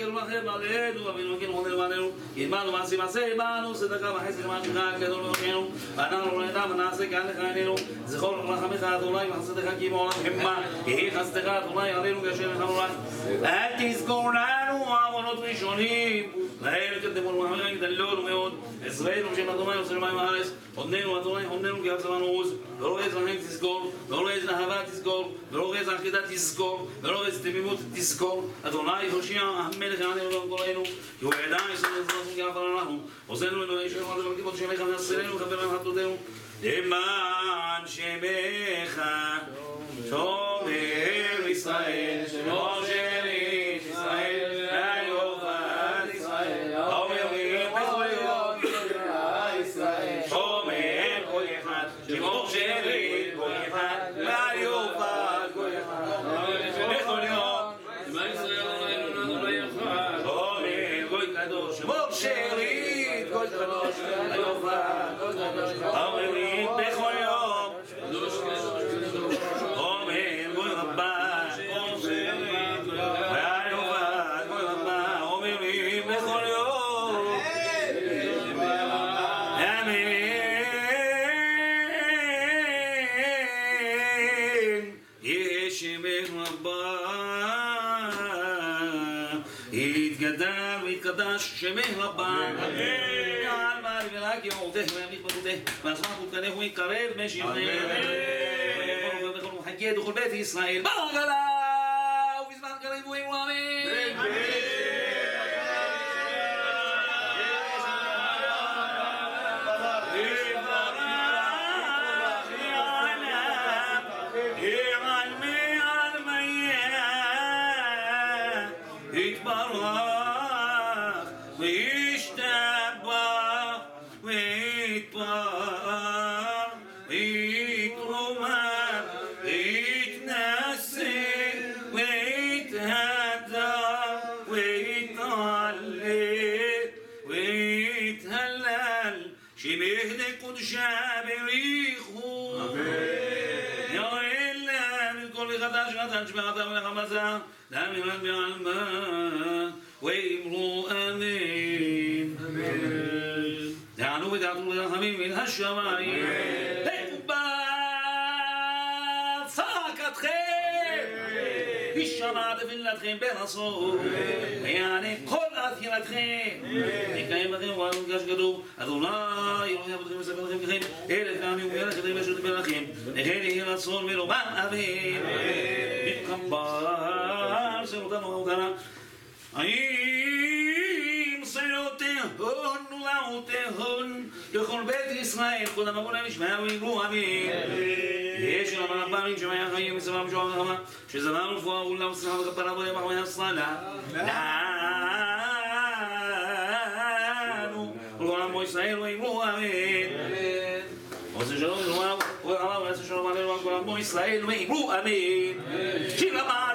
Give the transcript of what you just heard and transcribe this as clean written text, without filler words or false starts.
גדול לכם עלינו, אבינו כן רוננו ועלינו, ילמדנו מעשים מעשה, עמנו, צדקה וחסד למען שמך הגדול בראשנו, ואנחנו לא נדע ונעשה כאן לחיינינו, זכור רחמך אדוני וחסדך כי מעולם המה, יהי חסדך אדוני עלינו כאשר נחמנו לך. אל תזכור לנו עוונות ראשונים, להם קדמו למחמך גדלנו מאוד, עזרנו בשם אדוני עושה למים הארץ, עודננו אדוני עודננו כי אבצרנו עוז, ולא איזה רחם תזכור, ולא איזה אהבה תזכור, ולא איזה עקידה תזכור, ולא איזה תמימות תזכור, אדוני הושיע המלך עלינו ולכל כי הוא ידע יסוד כי עפר אנחנו, עוזנו אלוהי שלנו עד ולכיבות שמך ונעשרנו וכפר לנו חטאותינו, למען שמך שומר ישראל, שומר ישראל, ויובד ישראל, אומרים בכל יום ישראל, שומר כל אחד, שמור שלי כל אחד, ויובד כל אחד, בכל יום, למען ישראל עלינו לא יחד, שומר כל קדוש, שמור שלי כל קדוש, ויובד כל קדוש, אומרים בכל יום, יתגדל ויתקדש שמך רבה על מעל ורק יעודך וימליך בזכותך והזמן חותקנך ויתקרב משכנך וכל מחכה דכל בית ישראל ברוך לה ובזמן קריב ובאמרו אמן שמירתם ולחמזה, דמיינת בעלמה, ואמרו אמן. דענו ודעתו ורחמים מן השמיים, תקובל צעקתכם, יישמע תפילתכם ברצון, ויענה כל עתירתכם, יקיים לכם ובעל מודגש כתוב, אדוני אלוהי אבותיכם וספר לכם ככם, אלף פעמים ומלך אתם אשר דיבר לכם, לכן יהי רצון ולומר אמן. Kambar serotano autana Aim serotehon lautehon Yechol bet Yisrael Kol המבוא נשמע ויאמרו אמן יש למה הפעמים שמהיה חיים מסבב משוע ורחמה שזמנו רפואה ולא וסליחה וכפרה ולמח ויסרנה לנו ולכל עמו ישראל ויאמרו אמן עושה שלום ולומר ורחמה ועשה שלום עלינו ולכל עמו ישראל ויאמרו אמן